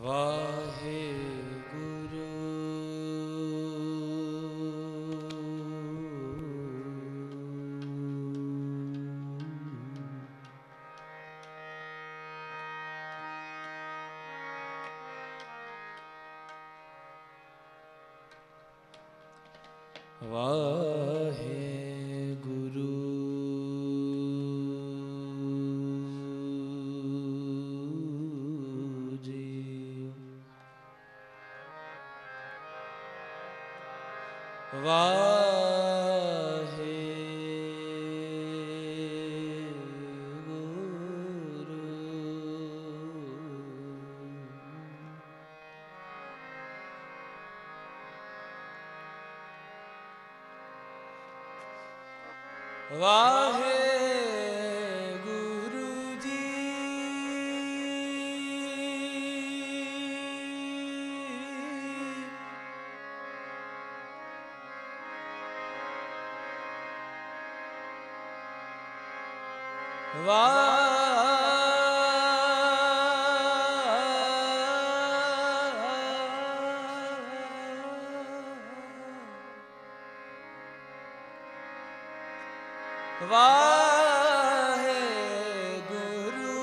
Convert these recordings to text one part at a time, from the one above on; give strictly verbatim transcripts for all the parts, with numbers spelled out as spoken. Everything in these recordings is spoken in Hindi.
वाहे गुरु वाहे गुरु वाहे गुरु वाहे गुरु जी वाहे गुरु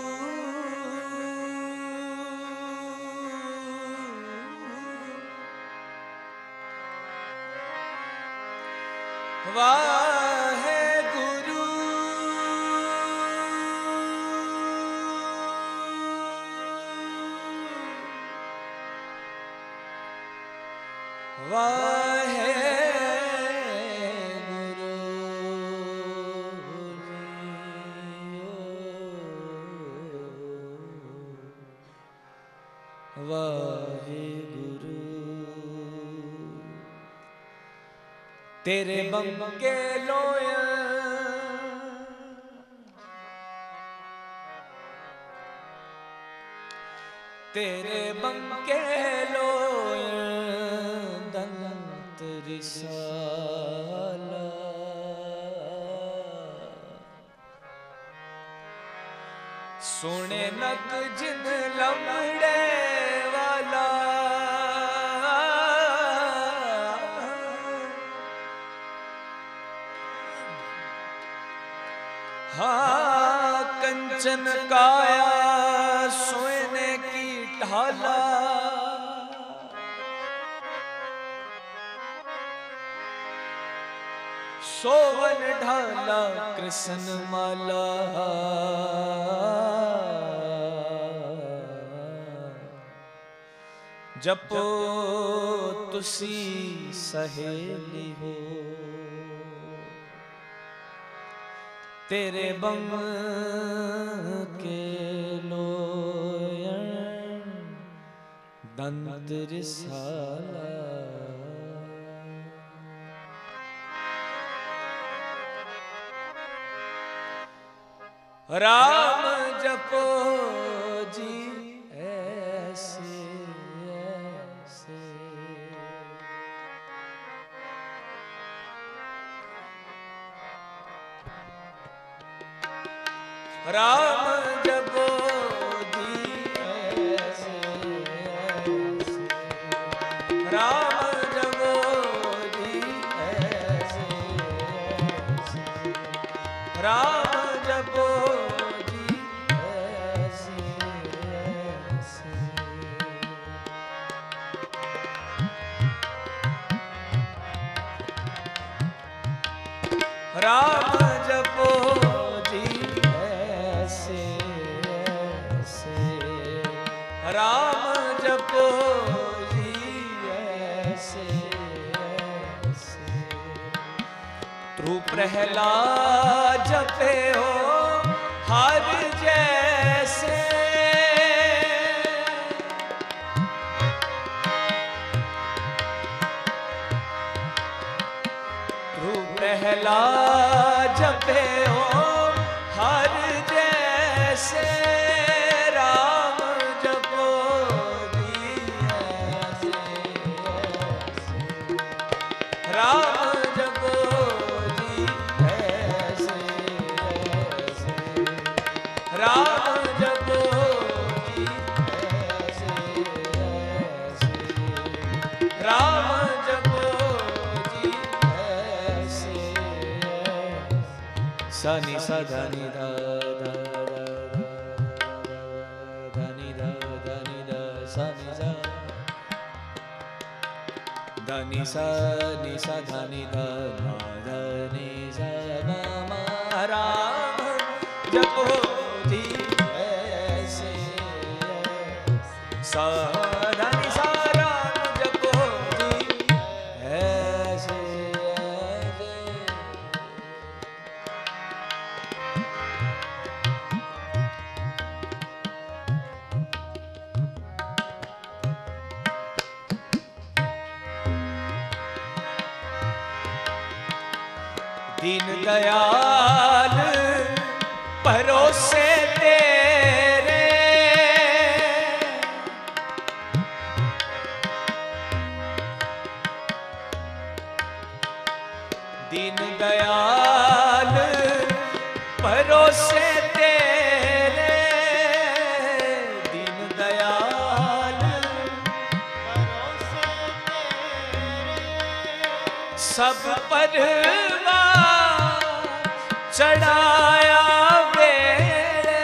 वाहे गुरु वाहे वाहिगुरु तेरे बंके लोया तेरे बंके लोया दंत रिसाला सोने नक जिन लमड़े वाला हाँ कंचन काया सोने की ढाला सोवन ढाला कृष्ण माला जपो तुसी सहेली हो तेरे बम के लोयन दंत रिसाला राम जपो जी ऐसे ऐसे राम जपो जी ऐसे ऐसे राम जपो जी ऐसे ऐसे राम जपो राम जपो जी ऐसे ऐसे राम जपो जी ऐसे ऐसे तू प्रहलाद जपे हो हर जैसे तू प्रहलाद जपे हो हर जैसे राम जपो जी ऐसे ऐसे राम जपो जी ऐसे सा नि सा धा नि धा धा धा नि धा धा नि धा सा नि सा धा नि सा नि सा धा नि धा मा धा नि सा गा मा राम जपो जी ऐसे सा धा नि सा राम जपो जी ऐसे ऐसे। दीन दयाल भरोसे तेरे दीन दयाल भरोसे तेरे दीन दयाल भरोसे तेरे सब पर चढ़ाया बेड़े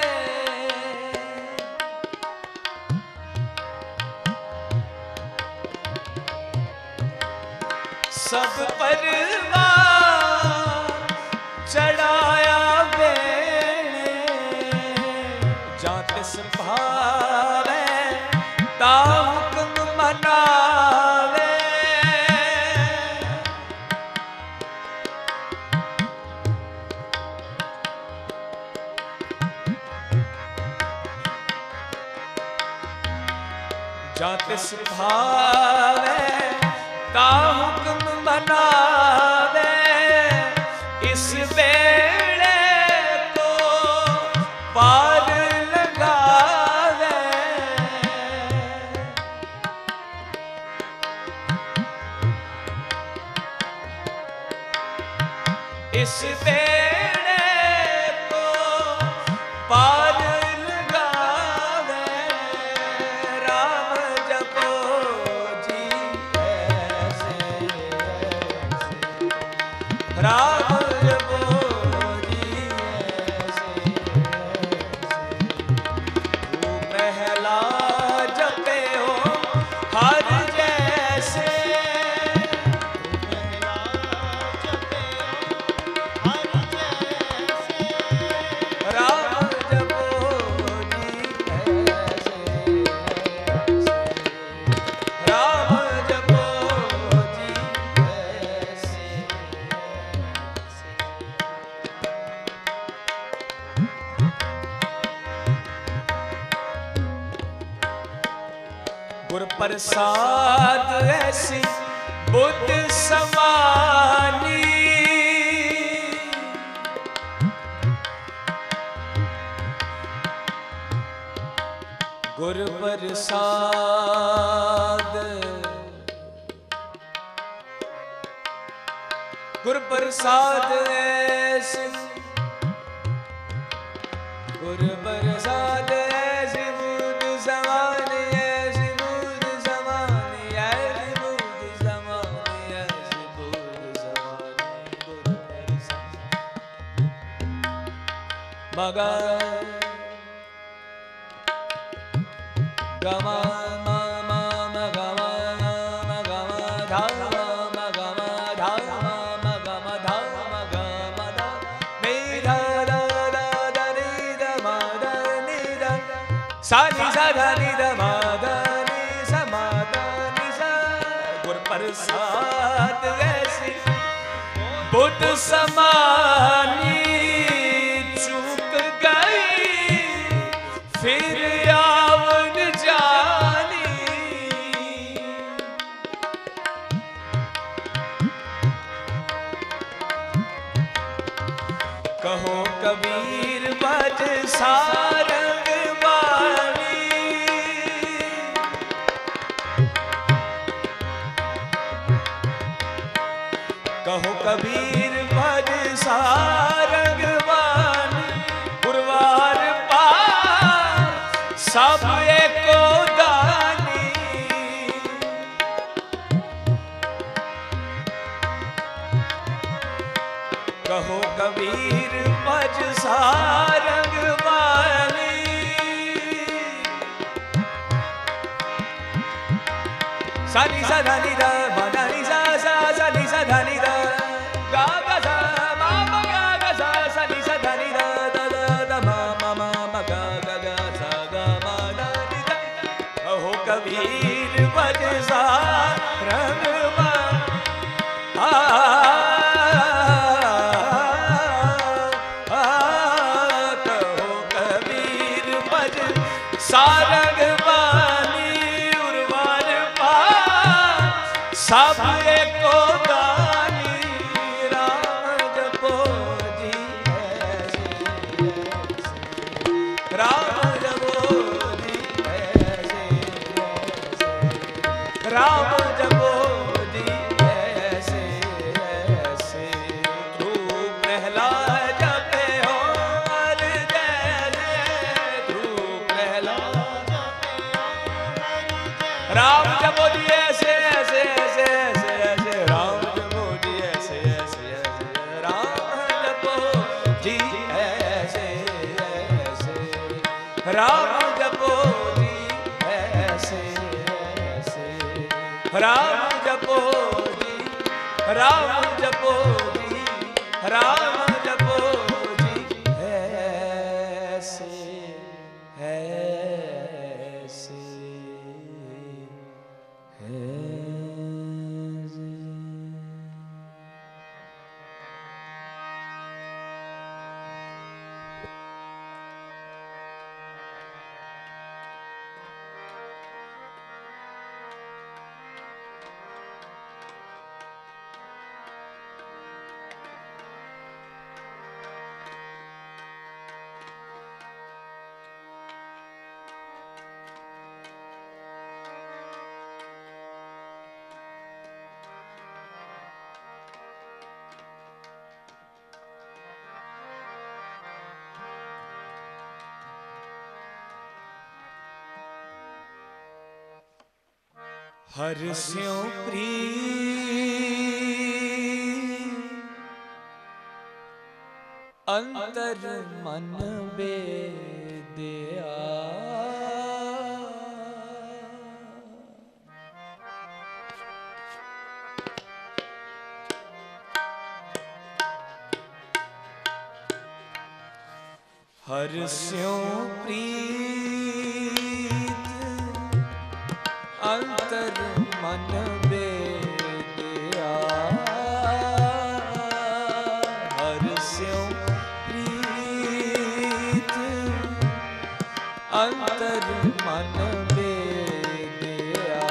सब परवार चढ़ाया बेड़े जात भावे ता हुक्म मनावे जातिस भावे ता हुक्म मनावे इस बेड़े को पार लगावे इस बेड़े को पार राम जपो जी ऐसे तू पहला जपे हो हर जैसे पहला जपे हो हर जैसे राम जपो जी ऐसे राम जपो जी ऐसे। गुर प्रसाद ऐसी बुद्ध समानी गुर प्रसाद गुर प्रसाद ऐसी गुर प्रसाद ऐसी बुद्ध समानी मगा गमा मा मा मा गमा मा गमा धा मा मा गमा धा मा मा गमा धा मा गमा धा नि धा धा धा धा नि धा मा धा नि धा सा नि सा धा नि धा मा धा नि सा मा धा नि सा। गुर प्रसाद ऐसी बुद्ध समानी फिर आवन जानी कहो कबीर बज सारंग वाणी कहो कबीर भज सारंग वाणी गुरवार पार सब एको दानी कहो कबीर भज भज सारंग वाली। सनी सा धनी दा मदनी सा सा सनी सा धनी दा गा गा सा मा मा गा गा सा सनी सा धनी दा दा दा दा मा मा मा मा गा गा गा सा गा मा दा नी दा। हो कबीर भज सारंग वाली। आ सारंग वाली उर्वर पा सब एको दानी। राम जपो जी ऐसे ऐसे, राम जपो जी ऐसे ऐसे, राम जपो जी ऐसे ऐसे। तू प्रहलाद जपे हो हर जैसे, तू प्रहलाद राम जपो जी ऐसे ऐसे ऐसे ऐसे ऐसे, राम जपो जी ऐसे ऐसे ऐसे, राम जपो जी ऐसे ऐसे, राम जपो जी ऐसे ऐसे, राम जपो जी, राम जपो जी, राम जपो जी ऐसे ऐसे ऐसे। हर स्यों प्रीत अंतर मन बेदिया। हर स्यों प्रीत अंतर मन बेदिया। हर स्यों प्रीत अंतर मन बेदिया।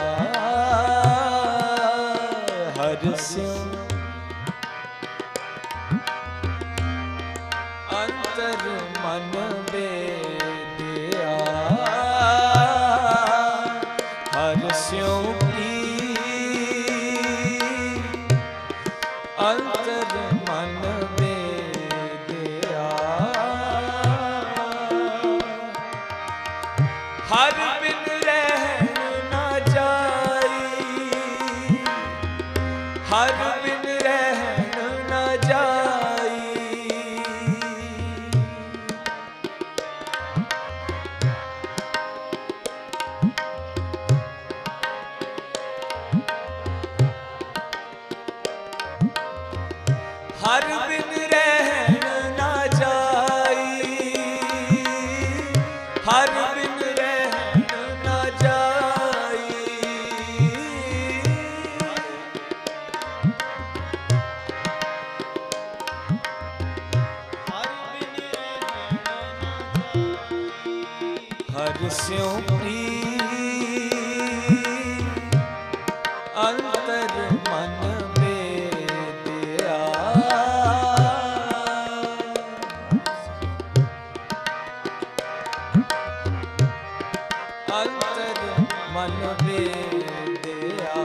हर स्यों अंतर मन बेदिया। हर स्यों प्रीत अंतर मन बेदिया। हर बिन रह न जाई, हर बिन रह न जाई। हर बिन रहन ना जाई, हर बिन रहन ना जाई। हर स्यों प्रीत अंतर मन बेदिया। अंतर मन बेदिया।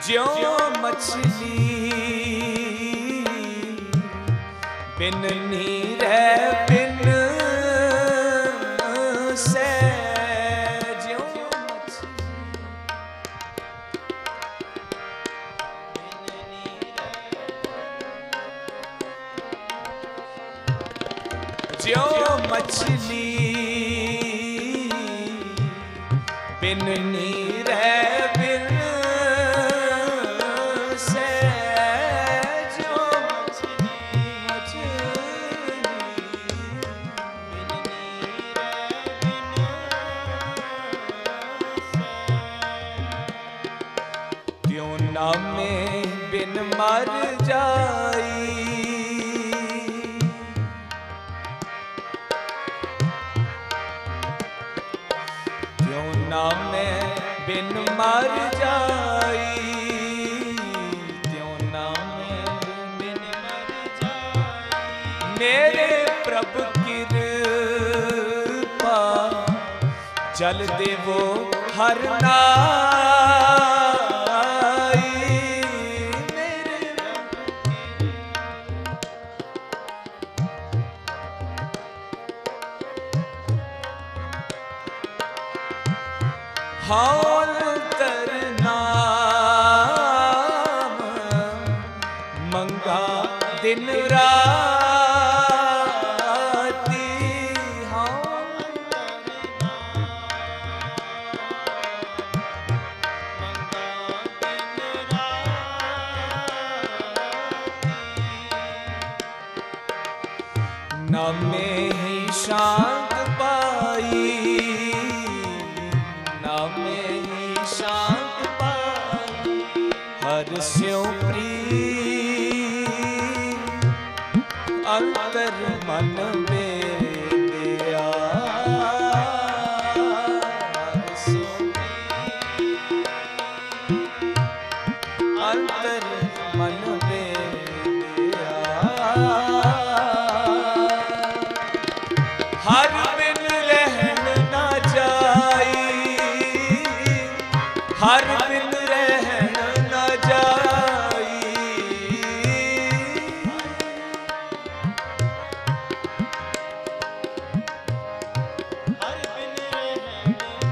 ज्यों मछली बिन नीरे बिन से, ज्यों मछली ज्यों मछली बिन नीरे बिन से, ज्यों मछली मछली बिन नीरे बिन से, त्यों नामे बिन मर जाई, नामे बिन मर जाई, त्यों नामे बिन मर जाई। मेरे प्रभु कृपा जल देवो हर नाई, मेरे हाल तरनाम मंगा दिन राती, हाल तरनाम नामे ही शांत पाई, नामे ही शांत पाई, हर स्यों प्रीत अंतर मन में दिया, हर स्यों प्रीत अंतर मन में दिया, हर बिन रहन ना जाई, हर बिन रहन न जाई, हर बिन रहन न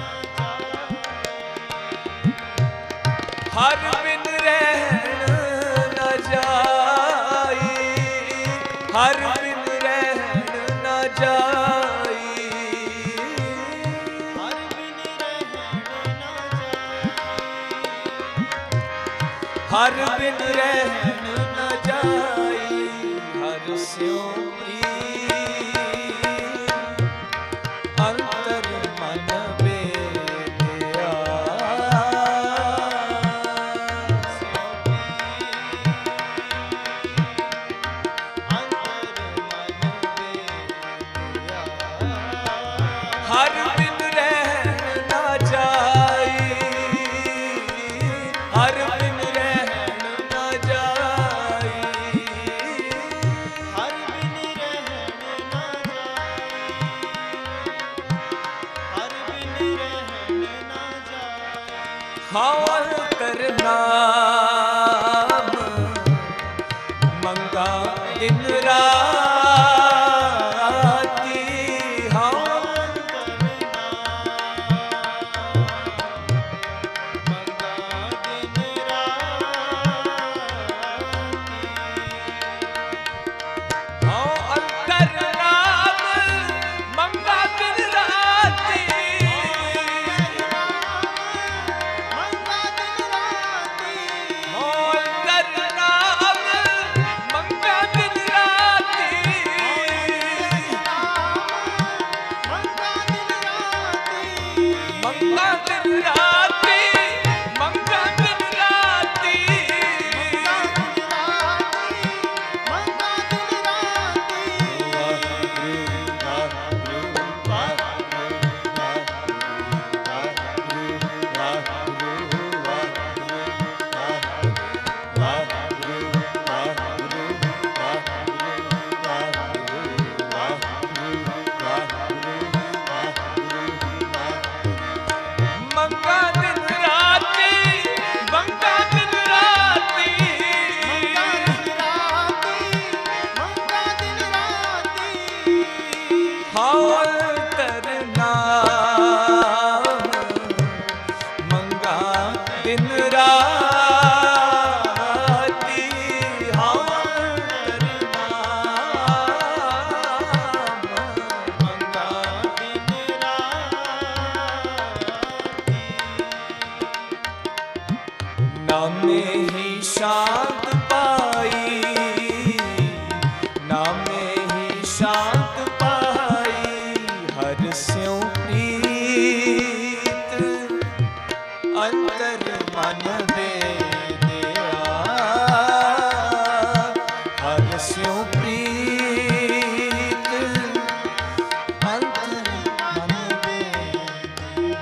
जाई, हर बिन रहन न जाई, हर बिन रहन न जाई, हर बिन रहन न हर बिन रहन न जाई, हर स्यों प्रीत अंतर मन बेदिया, हर बिन रहन न जाई, हर बिन रहन न जाई, हर बिन रहन न जाई, हर बिन रहन न जाई। हाल तरनाम मंगा दिन राती, हाल तरनाम मंगा दिन राती, हाँ अंतरनाम मंगा दिन राती, मंगा दिन राती, हाँ अंतरनाम मंगा दिन राती, मंगा दिन राती, मंगा दिन राती, मंगा दिन राती, मंगा दिन राती, मंगा नामे ही शांत पाई, नामे ही शांत पाई, हर स्यों प्रीत अंतर मन दे दिया, हर स्यों प्रीत अंतर मन दे दिया।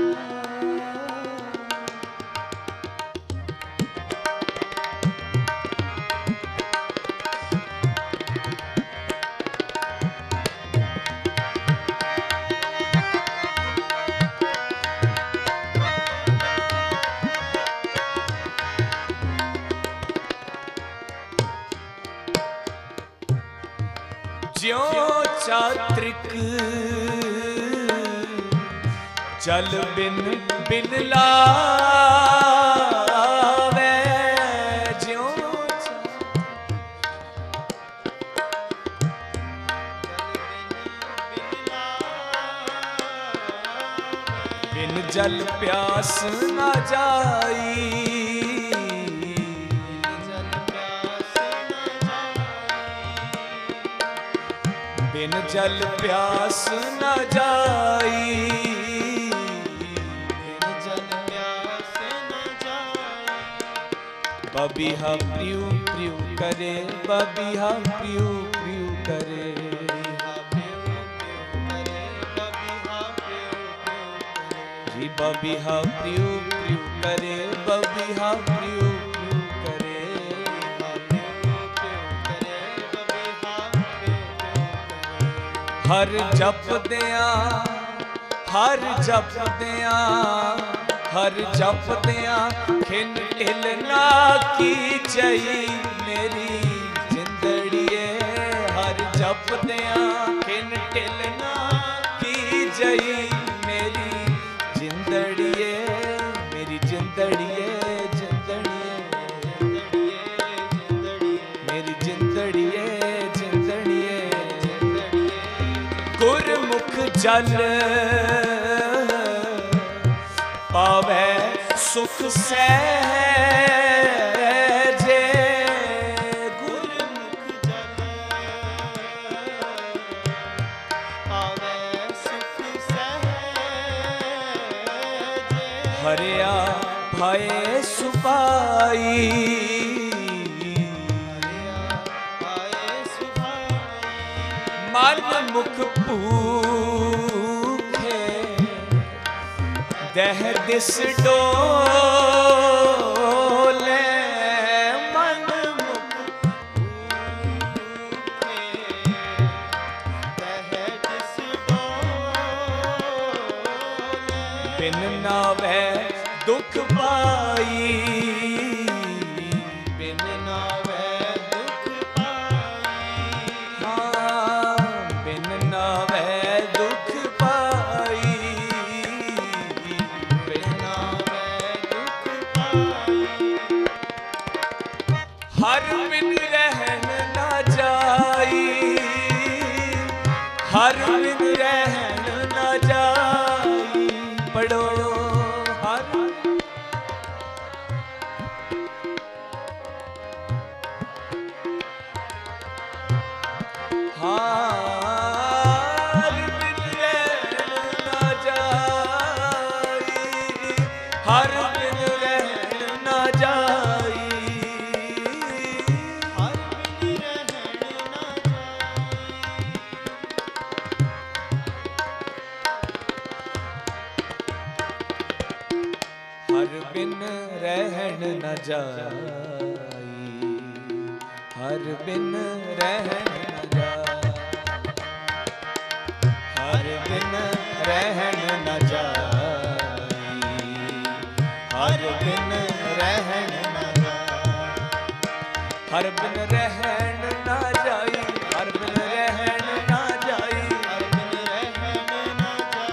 ज्यों चात्रिक जल बिन बिन लावे, ज्यों बिन जल प्यास न जाई, बिन जल प्यास न जाई, बिन जल प्यास न जाई, बबिहा प्रियु प्रियु करे, बबिहा प्रियु प्रियु करे, जी बबिहा प्रियु प्रियु करे, बबिहा प्रियु प्रियु करे, हर जप दिया, हर जप दिया, हर जप दिया, खिन ढिल ना की जई मेरी जिंदड़िए, हर जप दिया, खिन ढिल ना की जई मेरी जिंदड़िए, मेरी जिंदड़िए, जिंदड़िए, मेरी जिंदड़िए, जिंदड़िए, गुरमुख जल पावे सुख सहजे, गुरमुख जल पावे सुख सहजे, हरिया भय सुपाई, मन मुख भूखे दह दिस डोले, मन मुख भूखे दह दिस डोले, बिन नावे दुख पाई, बिन नावे दुख पाई, हाँ बिन नावे दुख पाई, बिन नावे दुख पाई, हर बिन रहन ना जाई, हर बिन रहन ना जाई, पढ़ो हर हार बिन रहन ना जाई, हर बिन रहन ना जाई, हर बिन रहन ना जाई, हर बिन रहन न जाई, हर बिन रहन न जाई, हर बिन रहन न जाई, हर बिन रहन न जाई, हर बिन रहन न जाई, हर बिन रहन न जाई, हर बिन रहन न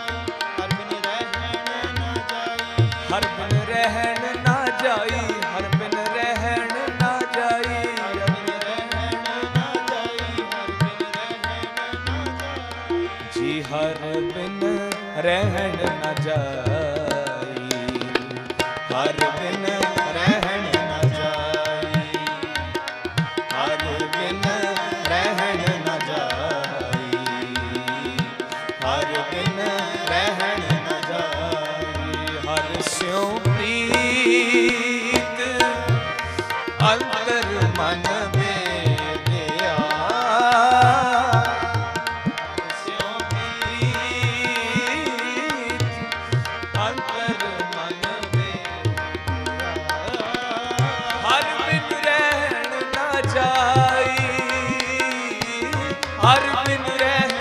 जाई, हर बिन रहन न जाई, हर बिन रहन न जाई, हर बिन रहन न जाई, हर बिन रहन न जाई, जी हर बिन रहन न जाई, हर बिन रहन स्यों प्रीत अंतर मन में दिया, स्यों प्रीत अंतर मन में दिया। हर बिन रहन न जाई, हर बिन रहन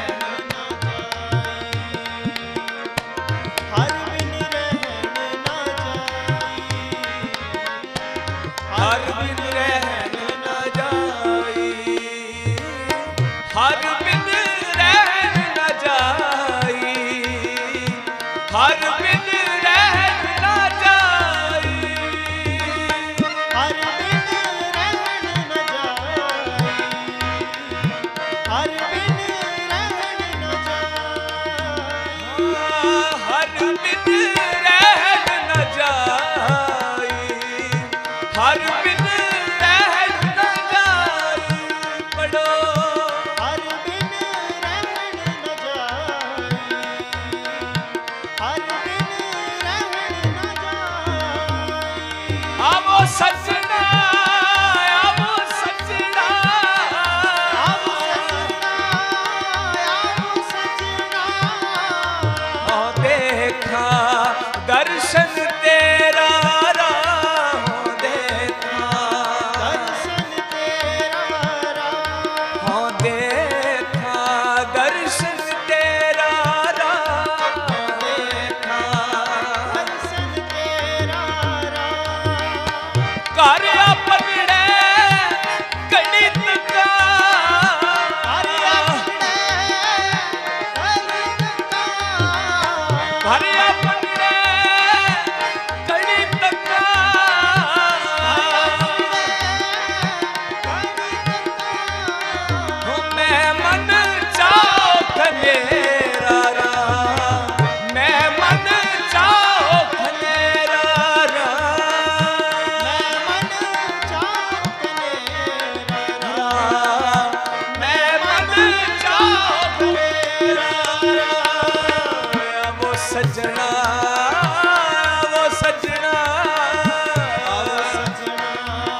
हर बिन रहन न जाई, हर बिन रहन न जाई, हर बिन रहन न जाई, हर बिन रहन न जाई, हर बिन रहन न जाई, हर बिन रहन न जाई, हर बिन रहन न जाई। पढ़ो हर बिन रहन न जाई, हर बिन रहन न जाई। आवो सजना, आवो सजना, आवो सजना, आवो सजना, हो देखा दर्शन तेरा राह, देखा दर्शन तेरा राह, हो देखा दर्शन तेरा राह, देखा दर्शन तेरा राह। कर अपने गणित का, हरि अपने गणित का, कर अपने गणित का, हो मैं मन चाहो मेरा राम, मैं मन चाहो मेरा राम, मैं मन चाहत मेरा राम, मैं मन चाहो मेरा राम। वो सजना, वो सजना, आवो सजना,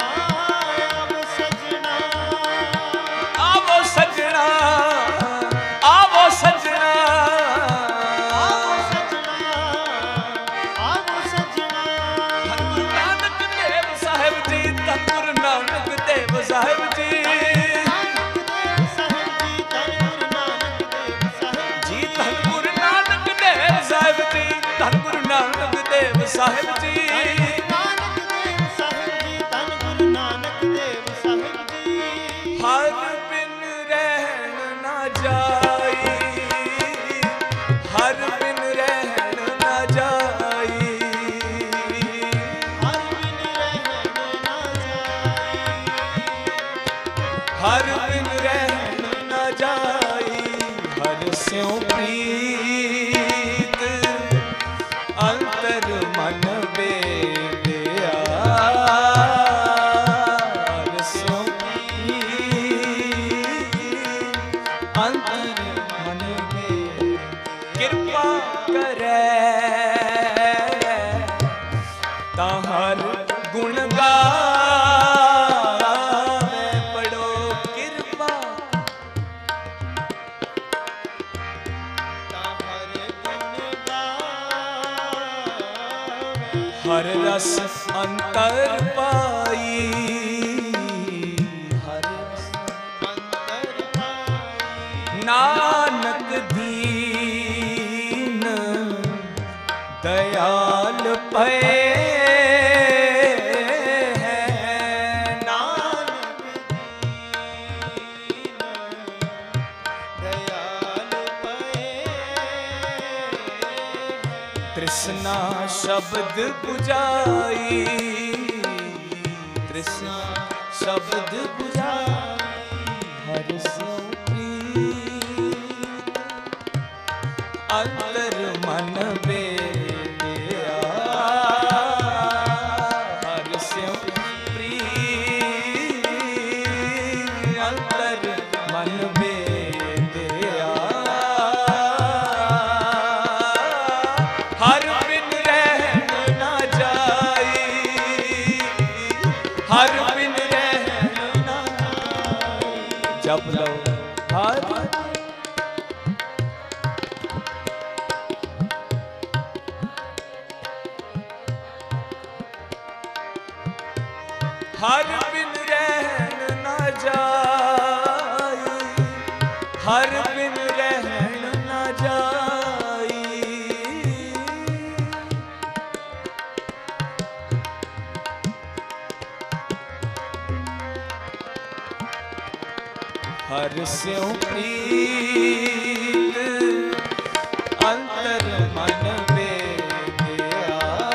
आवो सजना, आवो सजना, आवो सजना। आवो सजना, आवो सजना। धन गुरु नानक देव साहिब जी, धन गुरु नानक देव साहिब जी, नानक देव साहिब जी, धन गुरु नानक देव साहिब जी धन गुरु नानक देव साहिब जी, धन गुरु नानक देव साहिब जी। नानक देव साहिब जी, धन गुरु नानक देव साहिब जी। हर बिन रहन न जाई, हर बिन रहन न जाई, हर बिन रहन न जाई, हर बिन रहन न जाई। हर स्यों प्रीत अंतर मन बेदिया, हर स्यों प्रीत अंतर मन बेदिया। कृपा करे ताहर गुण गावे, पढ़ो कृपा ताहर गुण गावे, हर रस अंतर पाई, हर रस अंतर पाई। नानक दीन दयाल भये हैं, नानक दीन दयाल पए, तृष्णा शब्द बुझाई, तृष्णा शब्द बुझाई। हर स्यों प्रीत अंतर मन बेदिया, हर स्यों प्रीत अंतर मन बेदिया। हर बिन रहन न हर बिन रहन न जाई, हर बिन रहन न जाई। हर स्यों प्रीत अंतर मन बेदिया,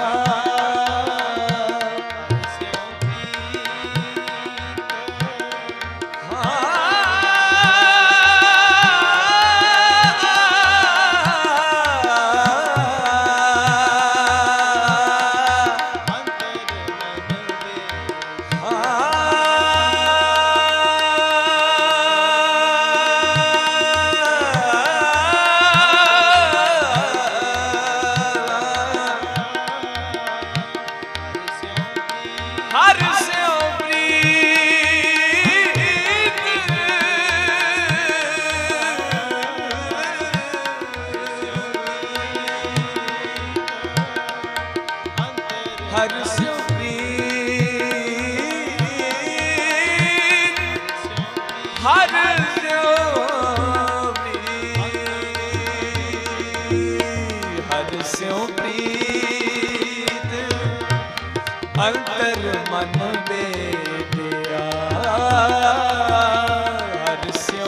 हर स्यों प्रीत हर स्यों प्रीत हर स्यों प्रीत हर स्यों प्रीत अंतर मन बेदिया, हर स्यों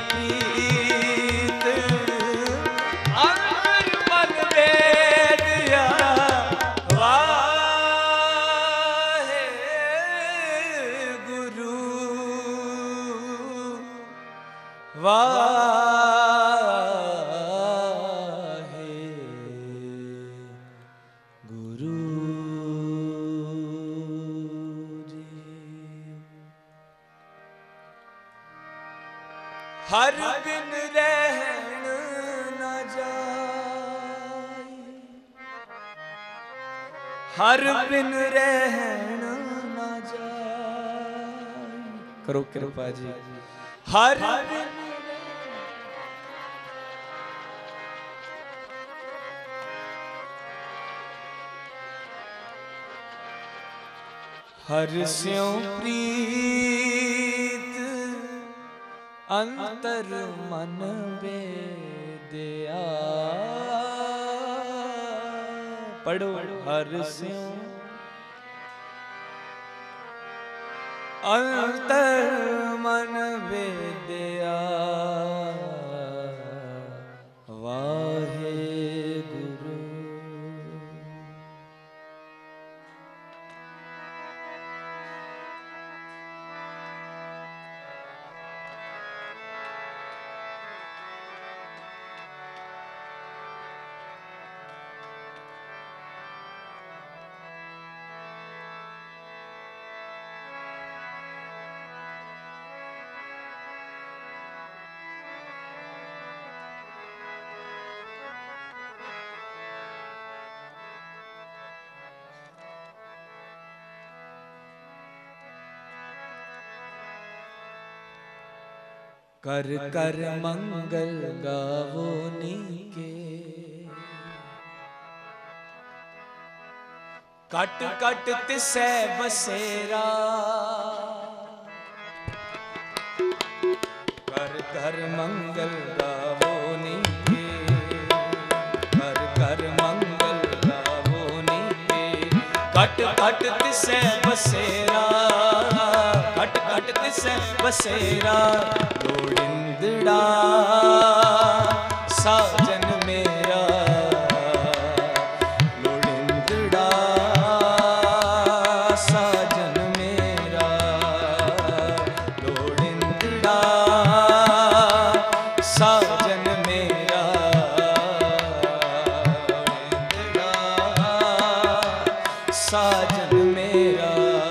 प्रीत अंतर मन बेदिया। वाहे गुरु वाहे गुरु हर बिन रहन न जाई, हर बिन रहन न जाई। करो कृपा जी। हर बिन हर स्यों प्रीत अंतर मन बेदिया। पढ़ो हर स्यों अंतर मन बेदिया, वाहे गुरु। कर कर मंगल गावो नीके, कट कट तिसै बसेरा। कर कर मंगल गावो नीके, कर कर मंगल गावो नीके, कट कट तिसै बसेरा, कट कट तिसै बसेरा। लोड़िंदड़ा साजन मेरा, लोड़िंदड़ा साजन मेरा, लोड़िंदड़ा साजन मेरा, लोड़िंदड़ा साजन मेरा।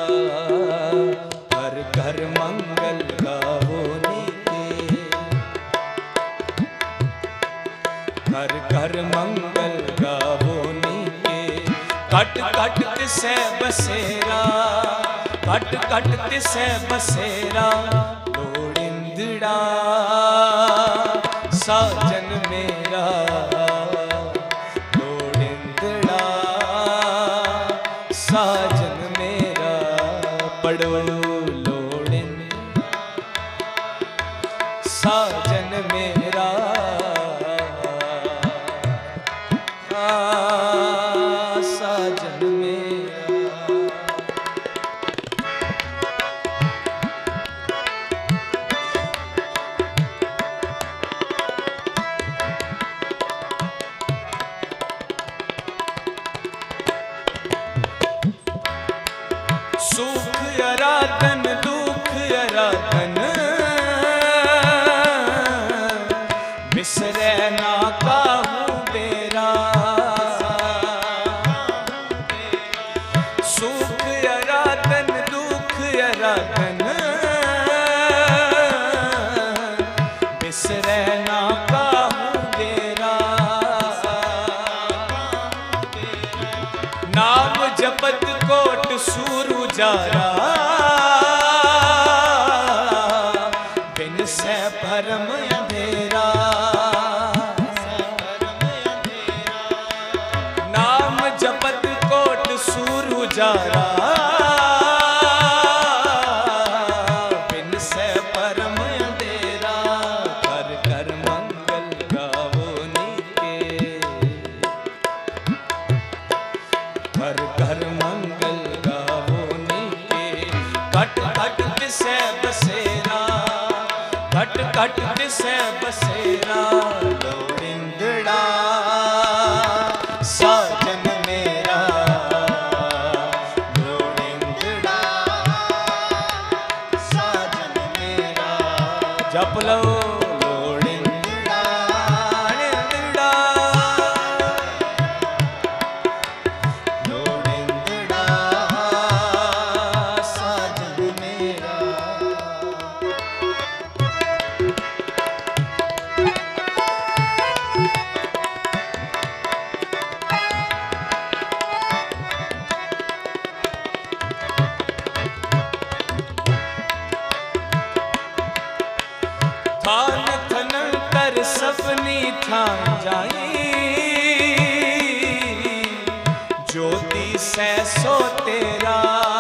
हर घर मंगल गावो नीके, हर घर मंगल गावो नीके, कट कट तिसै बसेरा, कट कट तिसै बसेरा। लोड़िंदड़ा साजन मेरा, लोड़िंदड़ा साजन मेरा। बड़ो लोड़िन साजन मेरा आ, साजन मेरा। सुख अराधन दुख अराधन बिसरे ना काहू बेरा। सुख अराधन दुख अराधन बिसरे ना काहू बेरा। नाम जपत कोट सूरु जारा बिन से भरम अंधेरा। नाम जपत कोट सूरु जारा बिन से भरम अंधेरा। कर कर मंगल गावो नीके कर कर मंगल गावो नीके। कट कट दिसे बसेरा कट कट दिसे बसेरा। लोड़िंदड़ा साजन मेरा लोड़िंदड़ा साजन मेरा। जप लो लोड़िंदड़ा निंदड़ा लोड़िंदड़ा साजन मेरा। थान थनंतर सपनी थान जाई ज्योति से सो तेरा।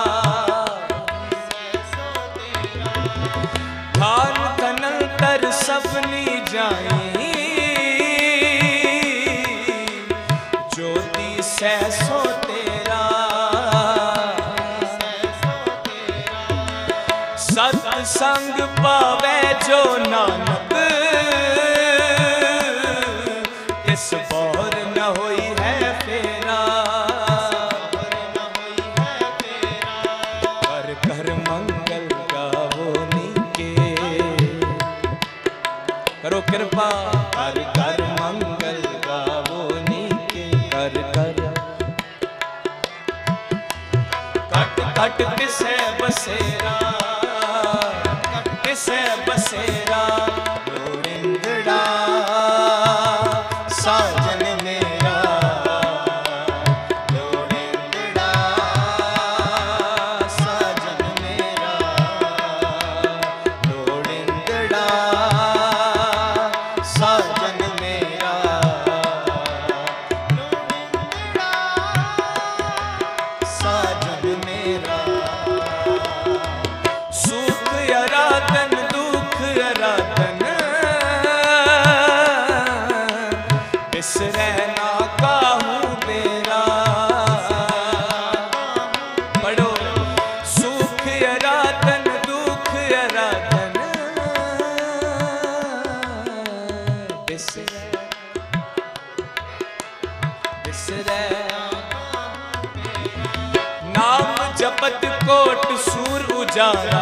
थान थनंतर सपनी जाई ज्योति से सो तेरा। सत्संग पावे जो नानक इस बार न होई है फेरा। कर कर मंगल गावो नीके करो कृपा। कर कर मंगल गावो नीके कर कर कट कट दिसे बसेरा दिसे बसेरा। लोड़िंदड़ा साजन मेरा लोड़िंदड़ा साजन मेरा लोड़िंदड़ा साजन मेरा लोड़िंदड़ा साजन मेरा। सुख अराधन दुख अराधन बिसरे ना काहू बेरा। पढ़ो सुख अराधन दुख अराधन बिसरे बिसरे। नाम जपत कोट सूर उजाला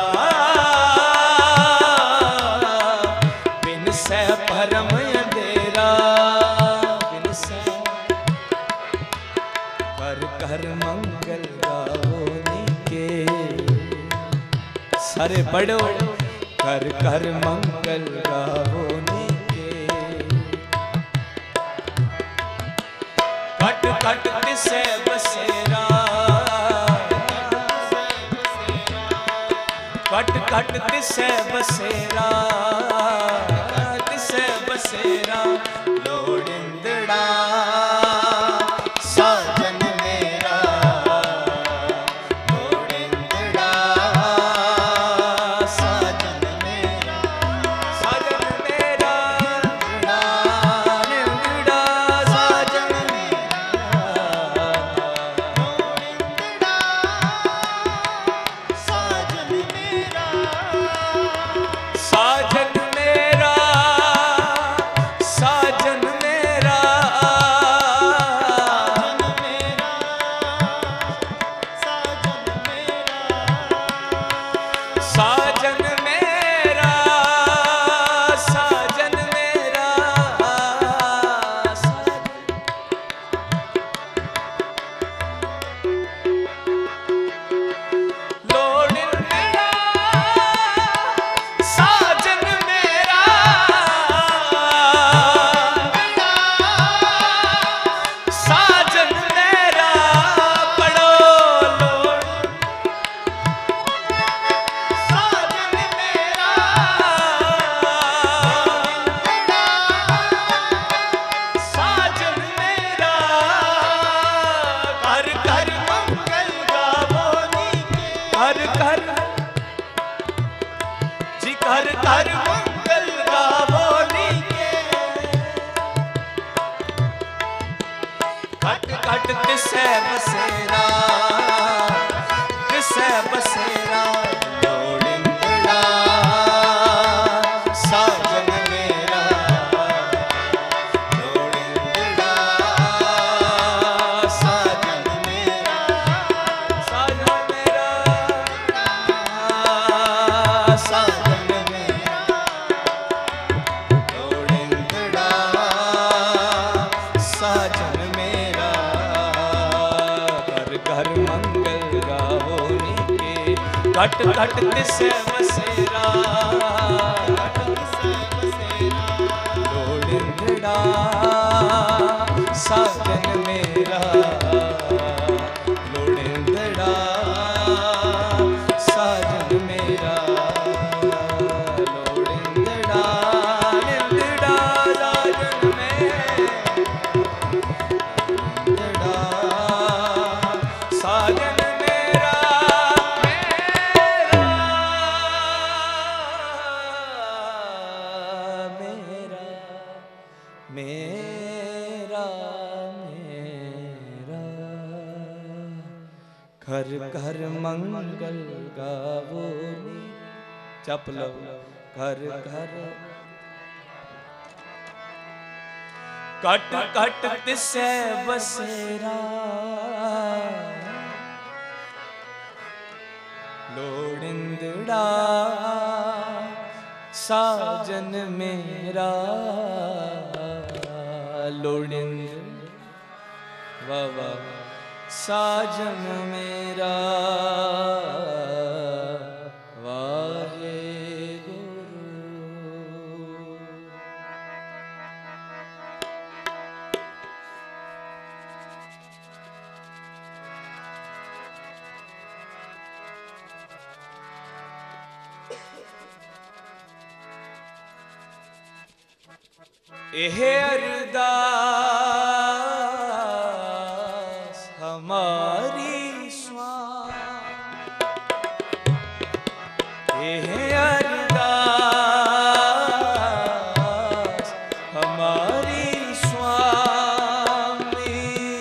बिन से भरम अंधेरा। बिन से कर कर मंगल गावो नीके सारे पढ़ो। कर कर मंगल गावो नीके कट कट दिसे बसेरा कट कट दिसे बसेरा दिसे बसेरा। लोड़िंदड़ा साजन मेरा लोड़िंदड़ा बसेरा दिसे बसेरा लोड़िंदड़ा साजन मेरा लोड़िंदड़ा साजन मेरा साजन मेरा साजन मेरा लोड़िंदड़ा साजन मेरा घर घर मंगल गावो नीके घट घट दिसे बसेरा घट दिसे बसेरा लोड़िंदड़ा साजन मेरा लोड़िंदड़ा साजन मेरा लोड़िंदड़ा निंदड़ा साजन मेरा साजन मेरा मेरा मेरा मेरा घर घर मंगल गावो नी जप लो घर घर कट कट दिसे बसेरा लोड़िंदड़ा साजन मेरा लोड़िंद वाह वाह साजन मेरा वाहे गुरु। एह अरदास हमारी स्वामी एह अरदास हमारी स्वामी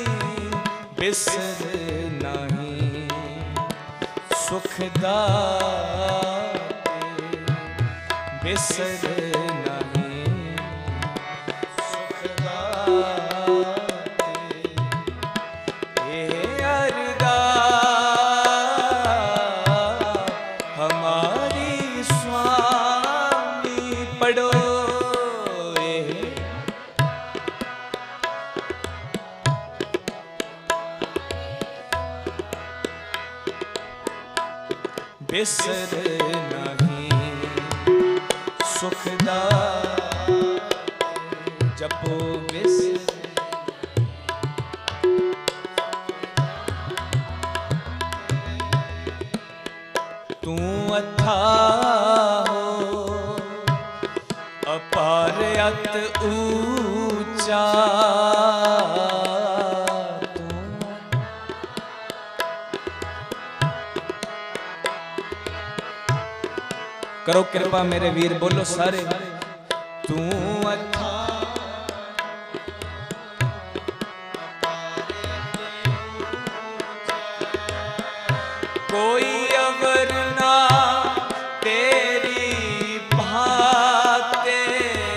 बिसर नहीं सुखदाते बिसर बिसर नहीं सुखदा जपो बिसर तू अथा हो अपार अत ऊंचा करो कृपा मेरे वीर बोलो सारे तू अथा कोई अवर ना तेरी भाते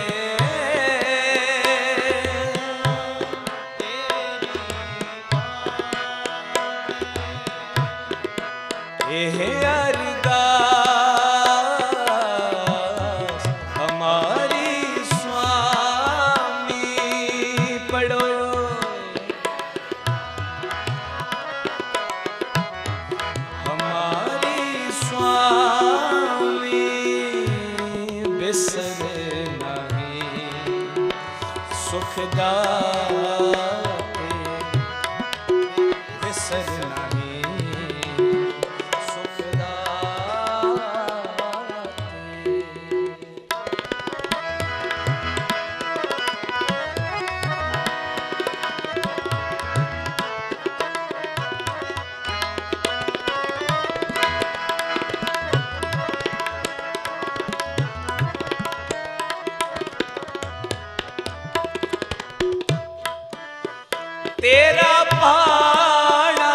एह अरदास हमारी स्वामी पढ़ो हमारी स्वामी बिसर नहीं सुखदाते बिसर नहीं तेरा भाना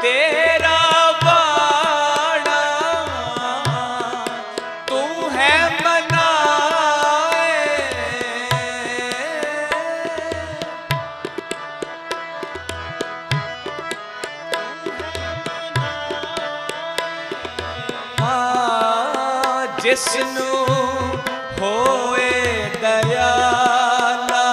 तेरा बाड़ा तू है मनाए, हाँ जिसनू होए दयाला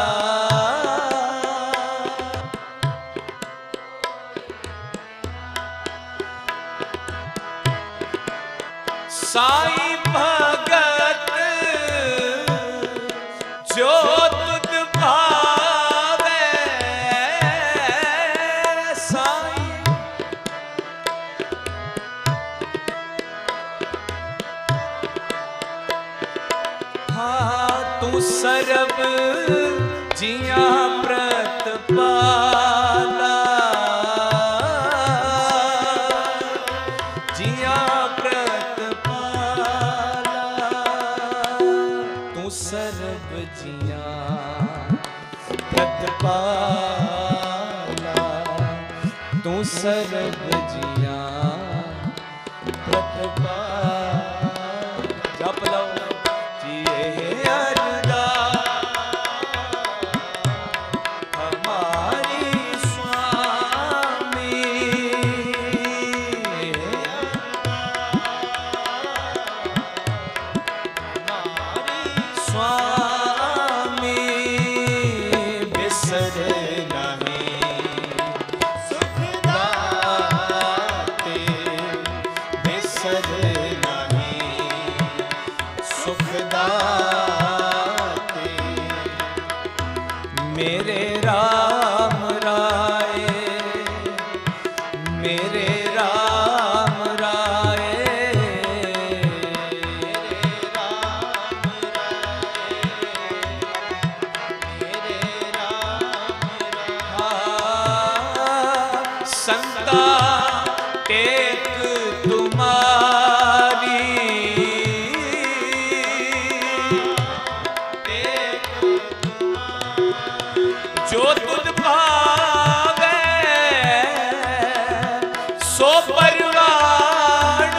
साईं भगत जो तुझ भावे, साईं हाँ तू सरब जिया प्रतपाला, जिया सरब जिया प्रतपाला, तू सरब जिया प्रतपाला। जप लो जिए अरदास हमारी स्वामी, स्वामी बिसर नहीं सुख दाते, बिसर नहीं सुख दाते, मेरे राम राय, मेरे राम राय, संता टेक तुम्हारी, टेक जो तुझ भावे सो परवान,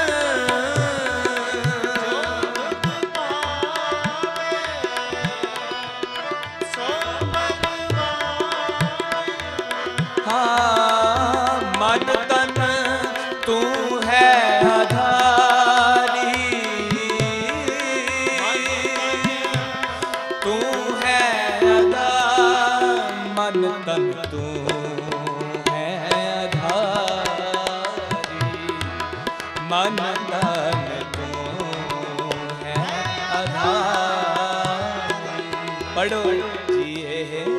हाँ मन तन तू है आधारी, तू है आधार, मन तन तू है आधारी, मन तन तू है आधारी। पढ़ो जिए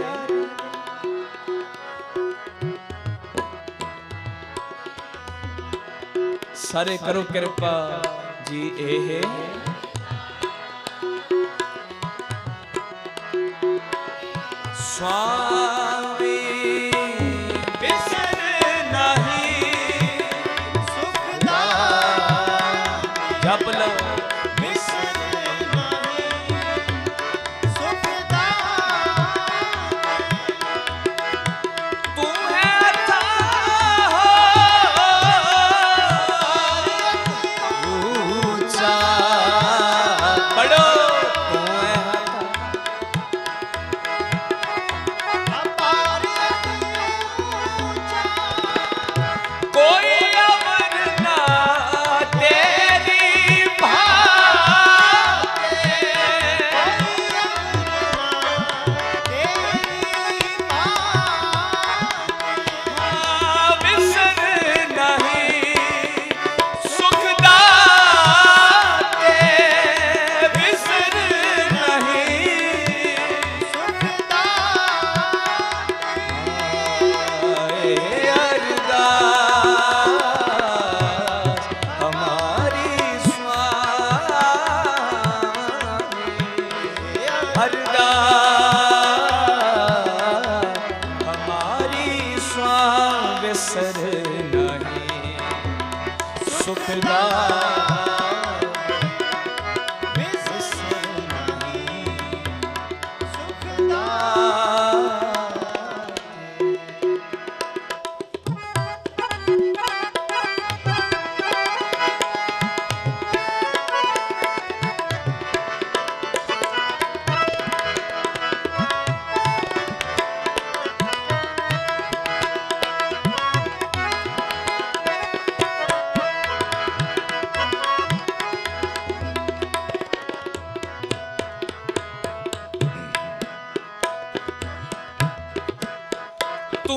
सारे करो कृपा जी एह स्वामी बिसर नहीं सुख दाते, जप लो बिसर नहीं सुख दाते, तू है अथाह ऊंचा, पढ़ो तू है कोई अमर ना तेरी भाते, हाँ बिसर नहीं सुख दाते, बिसर नहीं सुख दाते, अरदास हमारी स्वामी, अरदास हमारी स्वामी बिसर नहीं सुख दाते, बिसर नहीं सुख दाते।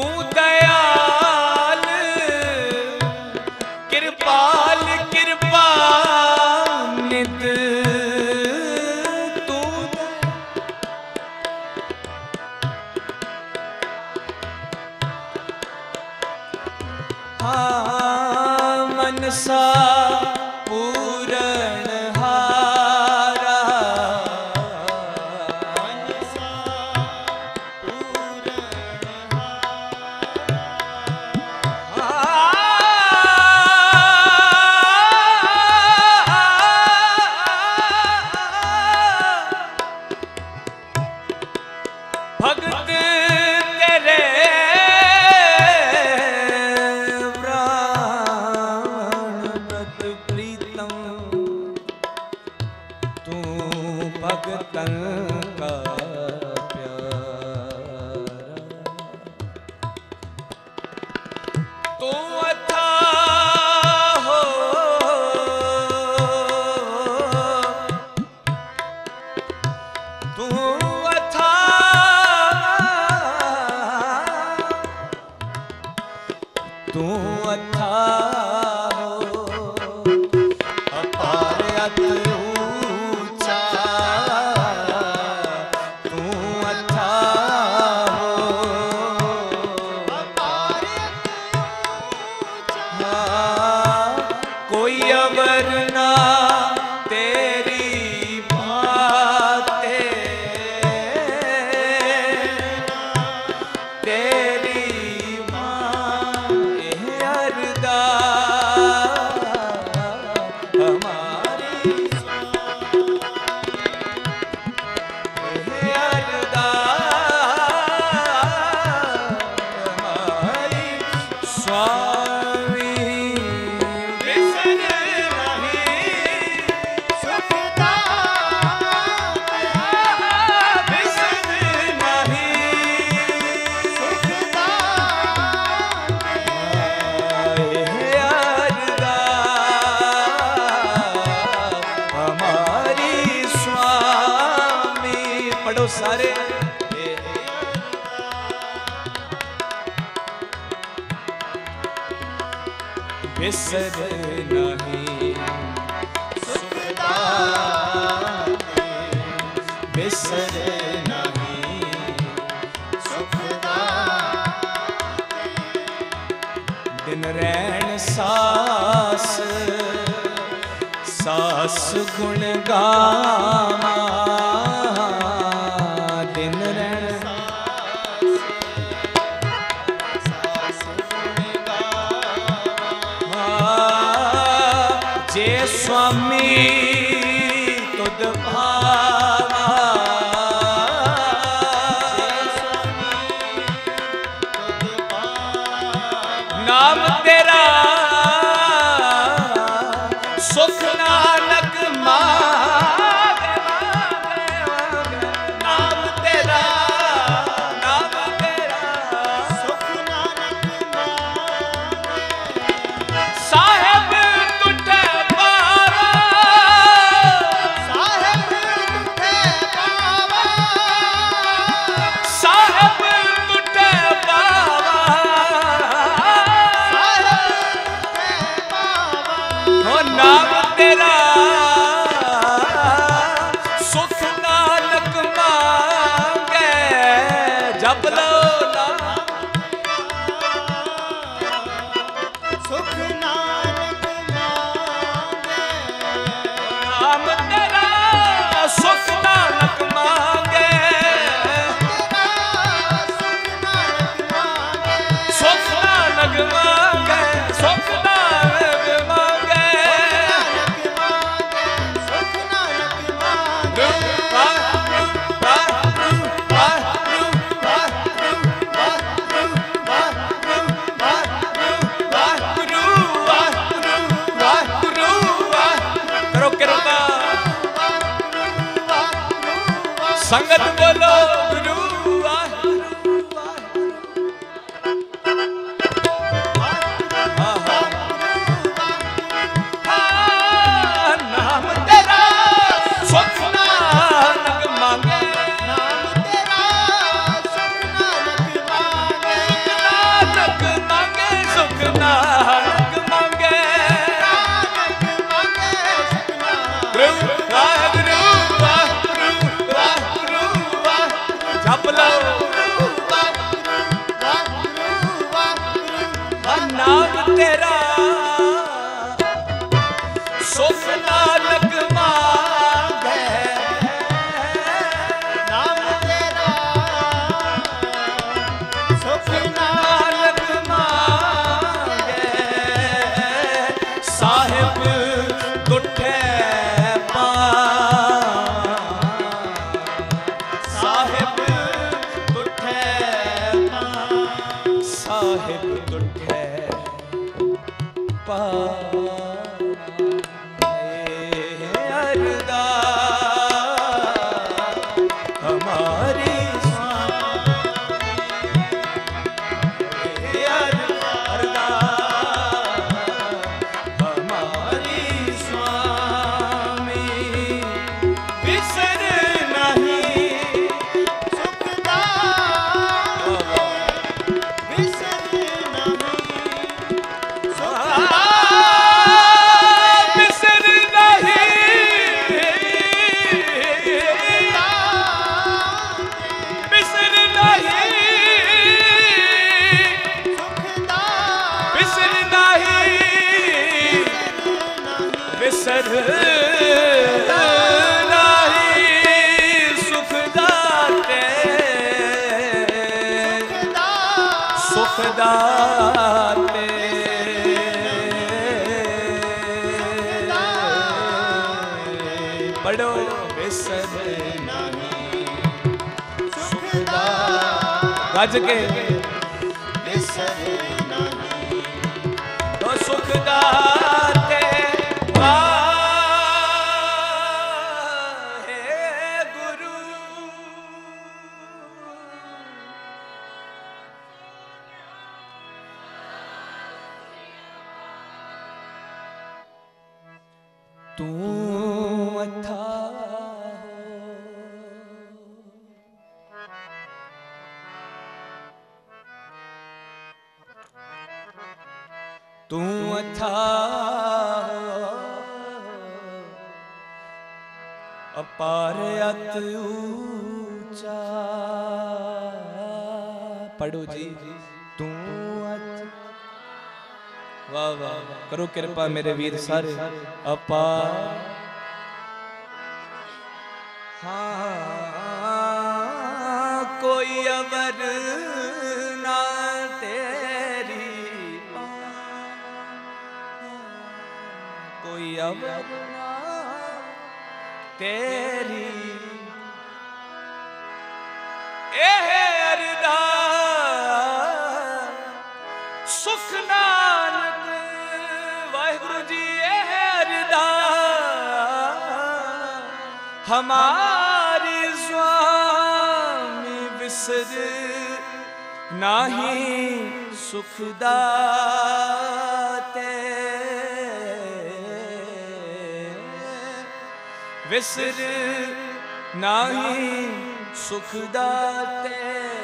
दयाल कृपाल कृपा नित तू हाँ मनसा पूरण हारा मनसा पूरण भगत तेरे व्रत प्रीतम तू भगतन का प्यारा तू अथा हो तू अथा तू अथा हो अपार अत ऊंचा तू अथा हो अपार हाँ, कोई अवर ना तेरी बातें तेरी माँ अरदा हमारी अरदा हमारी स्वामी बिसर नहीं सुखदाते बिसर नहीं सुखदाते अरदा हमारी स्वामी पढ़ो सारे बिसर नहीं सुखदाते बिसर नहीं सुखदाते दिन रैन सास सास गुण गावा दिन रैन सास गुण गावा जे स्वामी तुद भावा नाम तेरा सुख नानक मांगे मांगे नाम तेरा नाम तेरा सुख नानक मांगे साहेब तुठे पावा साहेब तुठे पावा साहेब तुठे पावा हो नाम तेरा सुख नानक मांगे जप लो नाम सुख नानक मांगे नाम तेरा सुख नानक मांगे सुख नानक मांगे सुख नानक मांगे सुख नानक मांगे सुख नानक मांगे करो कृपा संगत बोलो गुरु वाहिगुरु नाम तेरा सुख नानक मांगे नाम तेरा सुख नानक मांगे नाम तेरा सुख नानक मांगे नाम तेरा सुख नानक मांगे साहिब दुठे साहिब दुठे साहिब दुठे पा अरदा हमारी स्वामी अरदा हमारी स्वामी बिसर नहीं बिसर नहीं बिसर नहीं बिसर नहीं बिसर नहीं बिसर नहीं सुख दाते सुख दाते बड़ो बिसर नहीं सुख दाते गज के बिसर नहीं तो सुख दाते वाहे गुरु तू अथा तू अथा अपार अत ऊंचा पढ़ो जी तू अथ वाह वाह करो कृपा मेरे वीर सारे अपार हाँ कोई अवर ना तेरी कोई अवर ना तेरी एह अरदास सुख नानक वाहिगुरु जी एह अरदास हमारी स्वामी बिसर नाही सुख दाते विसर नाही सुख दाते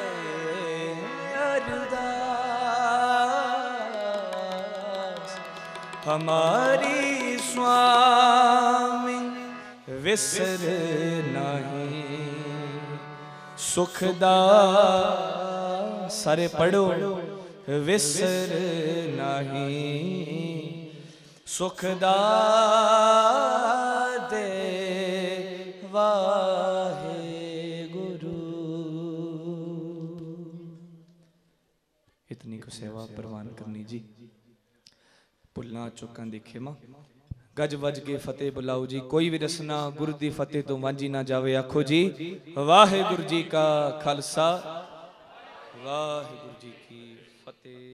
अरदास हमारी स्वामी विसर नाही सुख दास सारे पढ़ो विसर नहीं सुख दाते वाहे गुरु। इतनी को सेवा प्रवान करनी जी भुलना चुकां दी खेमा गज वज के फतेह बुलाओ जी कोई भी रसना गुरु दी फतेह तो वांझी ना जावे आखो जी वाहे गुरु जी का खालसा वाहे गुरु जी की फतेह।